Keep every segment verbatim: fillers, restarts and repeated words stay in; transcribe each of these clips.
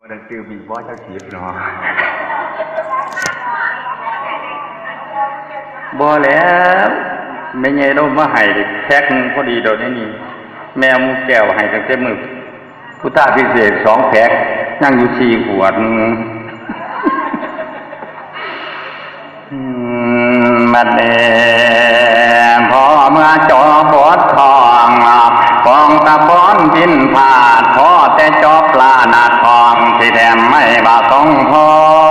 มันจือบีบอเจ้าชีพเนาะบ่แล้วไม่ไงเรามาให้แพ็คนึงพอดีเดี๋ยวนี้นี่แมวมูแก้วให้ตั้งแต่มือพุทธาพิเศษสองแพ็คนั่งอยู่สี่ขวดมันเองพอเมื่อจอบดทองฟองตะบอนบินผ่านพอแต่จอบปลาหนาทองที่แถมไม่บาต้องพอ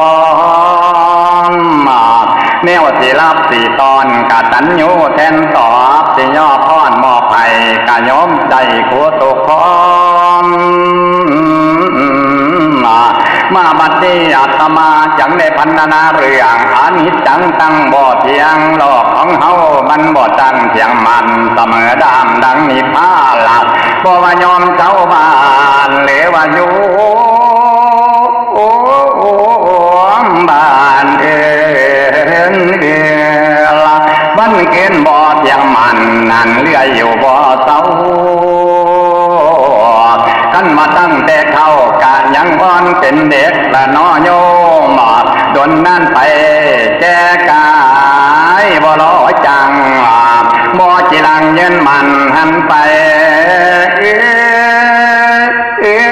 แนวสิรับสีตอนกะตันยูแทนตอบสิย่อพรมอบให้กะย้อมใจโคตุกพรมาบัดนี้อาตมาจังได้พันนาเรื่องอานิจจังตั้งบ่เทียงโลกของเฮามันบ่จังเทียงมันเสมอดามดังนิพพานหลับบ่ว่ายอมเจ้าบ้านเหลวอยู่บ้านเอ็นเอละบ้านเกณฑ์บ่เทียงมันนั่นเลื่อยอยู่บ่เศร้ากันมาตั้งแต่เข้ากะยังอ่อนเป็นเด็กละน้อโยมดนนั่นไปแจกายบ่ล้อจังบ่จิลังเย็นมันหันไปเอ้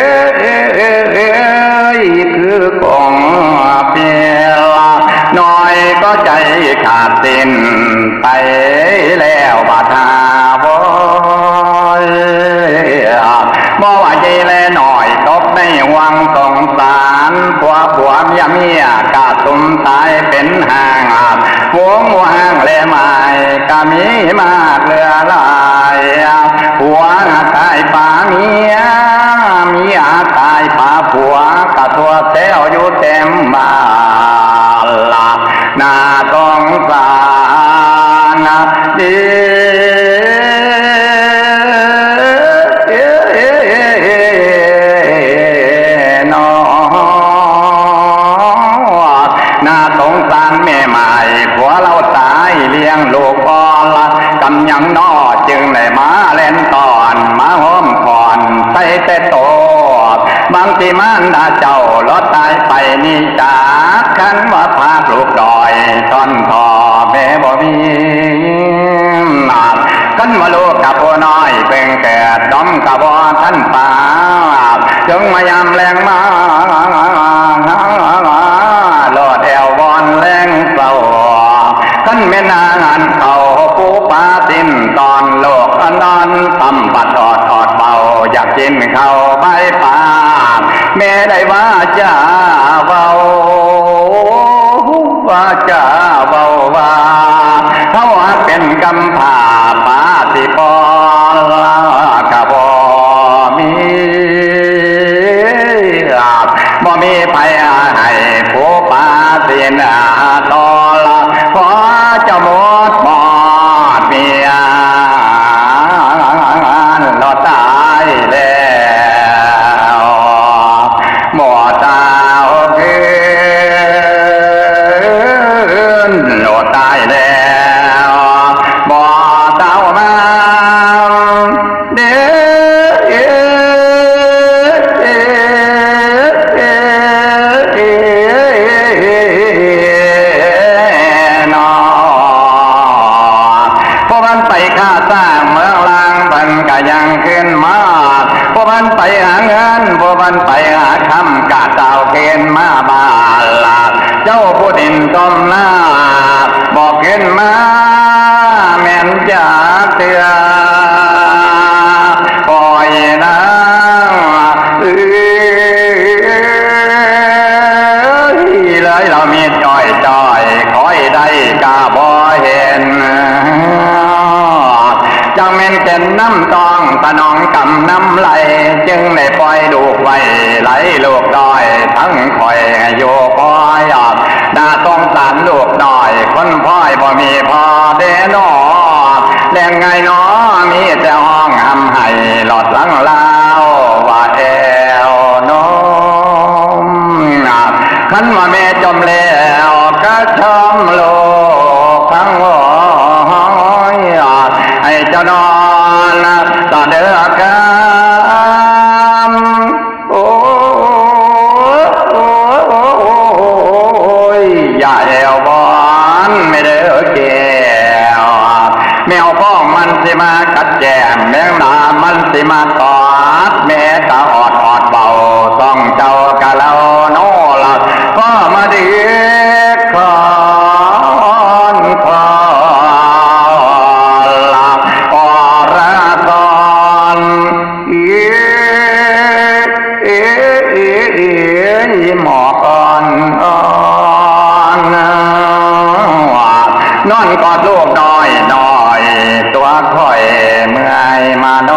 ยคือกองเปียน้อยก็ใจขาดสิ้นไปแล้วบาดาบ่บ่ว่าใจแลหน่อยตบในวังสงสารผัวผัวเมียเมียกะตุ่มตายเป็นห่างวงวางแลไม้กะมีมากเรือลายผัวตายป่าเมียเมียตายป่าผัวกะตัวแถวอยู่เต็มบ้านละน่าสงสารดีน่าสงสารแม่ใหม่ผัวเราตายเลี้ยงลูกอ่อนละกำยังนอจึงได้มาเล่นตอนมาห้อมก่อนใส่แต่โตบางทีมันดาเจ้ารถตายไปนี่จากขันว่าพาลูกดอยตอนทอแม่บ่มีนาขันมาลูกกับพ่อน้อยเป็นแก่ดอมกับบ่ท่านป่าจึงมายามแรงมาโลดแอวบอนแรงเศร้าขันแม่นางเขาปูปาตินตอนโลกนอนตำบัดอดอดเบาอยากกินข้าวใบป่าแม่ได้ว่าจะเบาว่าจะเบาว่าเขาเป็นกำผ่าปาติปอกะบ่มีบ่มีไปให้ผู้ปาตินาตอละขอจะหมดหมดเมียรอตายแล้วหมดตาวคืนรอตายแล้วบ่เต้ามาเด้ยังขึ้นมาพวกมันไปหาเงินพวกมันไปหาคำกะเจ้าเกณฑ์มาบาลาเจ้าผู้ดินต้มหน้าบอกขึ้นมาแม่นจะเตือปล่อยนะเอ้ยเลยเรามีจ้อยจ้อยคอยได้กะบ่เห็นจังแม่นเจ็นน้ำตองตะนองกำน้ำไหลจึงได้ปล่อยลูกไว้ไหลลูกด้อยทั้งคอยโยคอยอดน่าต้องสารลูกด้อยคนพ่อยบ่มีพอเดนอแดงไงน้อมีแต่ห้องหำให้หลอดหลังลาวว่าแอวน้มขันว่าแม่จมแล้วก็ชมโลกทั้งหัวให้เจ้านอนต่อเดือกคำโอ้สิมากัดแจมแมงดามันสิมาตอดแม่กะออดออดเบาต้องเจ้ากะเลาโนละก็มาดีคอนคอละอระกอนเอเอเอเอหมอกอ่อนอ่อนนอนกอดลูกน้อยน้อยตัวค่อยเมื่อยมาโน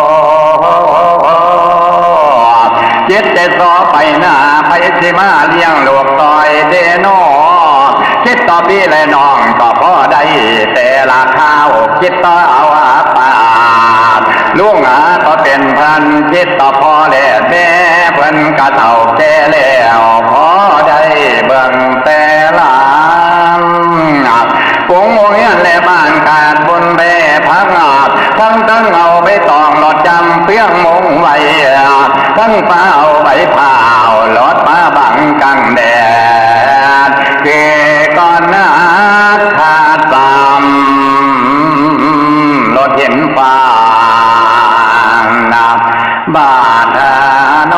เจ็ดแต่ซอไปหน้าไปสิมาเลี้ยงลูกต่อยเดโนคิดต่อพี่และน้องก็พอได้แต่ละข้าวคิดต่อเอาอาปาลุงอาก็เป็นพันคิดต่อพ่อและแม่เพิ่นกะเต่าแก่แล้วพอได้เบิ่งแต่ละกงโมเฮียนและบ้านขาดบนเบพังอาบทั้งตั้งเอาไปตองหลอดจำเพียงมงไว้ทั้งเปล่าใบเผาหลอดมาบังกังแดดเกก่อนนาขาดตามรถเห็นฟ้านาบาดน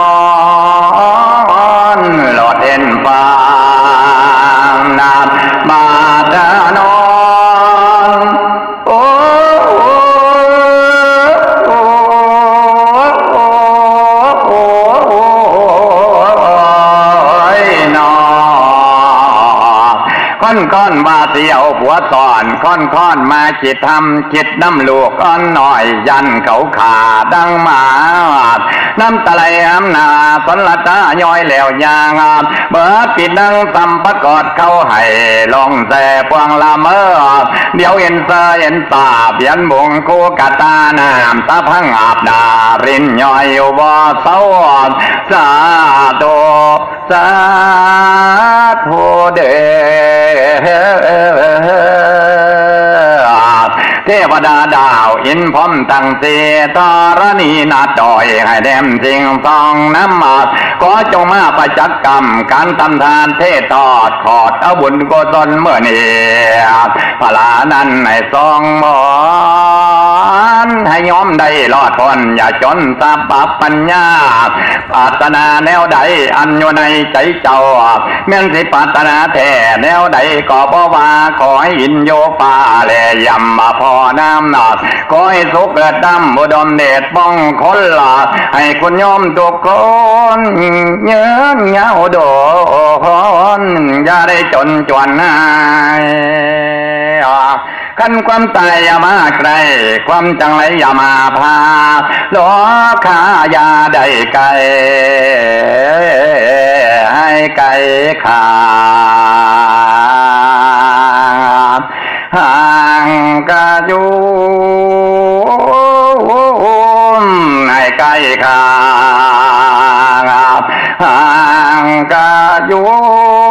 อนรถเห็นฟ้านาบาดนอนโอ้โอ้โอ้โอ้นอค่อนค่อนมาเที่ยวหัวตอนค่อนค่อนมาจิตทำจิตน้ำลูกอ่อนหน่อยยันเขาขาดังมาน้ำตะไลอ้ำนาสนละตาย้อยแล้วยางามเบิดปิดดังสัมปกอดเข้าให้ลองแส่พวงละเมอเดี๋ยวเห็นเสยเห็นตาเพียนบงคูกะตาน้ำตาพังอาบดารินย้อยอยู่บ่เศร้าสาโตสาโทเดเทวดาดาวอินพร้อมตั้งเสตรณีนาดอยให้แดมจริงฟองน้ำมาขอจงมาประจักษ์กรรมการทำทานเทศทอดขอดเอาบุญกุศลเมื่อนี้พลานั้นให้ทรงมอนให้ยอมได้รอดพ้นอย่าจนตาปับปัญญาปรารถนาแนวใดอันอยู่ในใจเจ้าแม้นสิปรารถนาแท้แนวใดก็บ่ว่าขอให้อินโยปาแลยำมาพอน้ำหนักขอให้สุขเกิดดำบุดมเดชบ้องคนละให้คุณโยมทุกคนเยื้อเงาโดนอย่าได้จนจวนหายขันความตายอย่ามาไกลความจังไรอย่ามาพาล้อขาอย่าได้ไกลให้ไกลขาห่างกะยูให้ไกลขาห่างกะยู